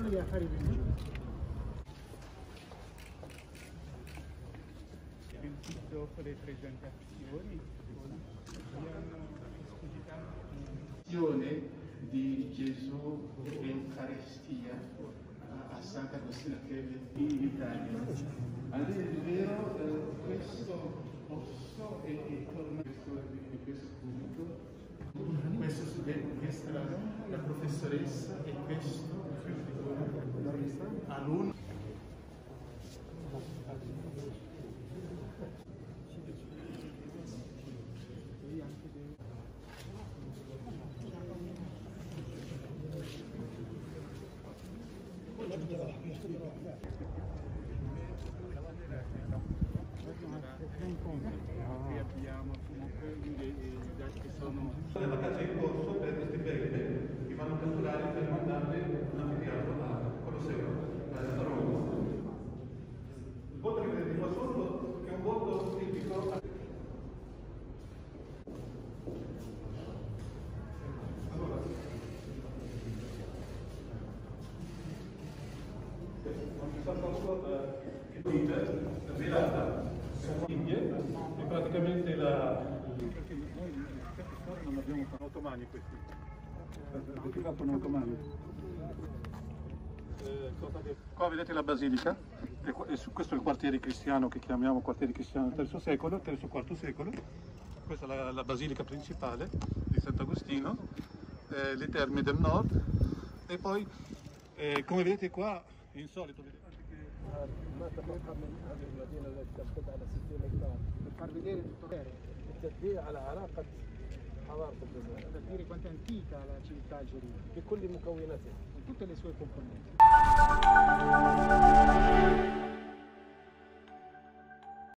sono gli affari religiosi. Dopo le presentazioni di Gesù Eucaristia a Sant'Agostino che è in Italia. Ad vero questo posto è tornato di questo punto. Questa è la professoressa e questo alunno. Qui abbiamo comunque che sono della caccia in corso per questi perite che vanno catturati per mandarli affiliato a Colosseo, a Roma. Il voto che vedete qua sotto è un voto tipico. Allora, svelata è praticamente la... perché noi non abbiamo fatto ottomani questi. Fatto ottomani. Qua vedete la basilica, questo è il quartiere cristiano che chiamiamo quartiere cristiano del III secolo, III-IV secolo. Questa è la basilica principale di Sant'Agostino, le terme del nord e poi come vedete qua è insolito vedete Per far vedere tutto vero. Per dire quanto è antica la civiltà algerina. بكل مكوناتها con tutte le sue componenti.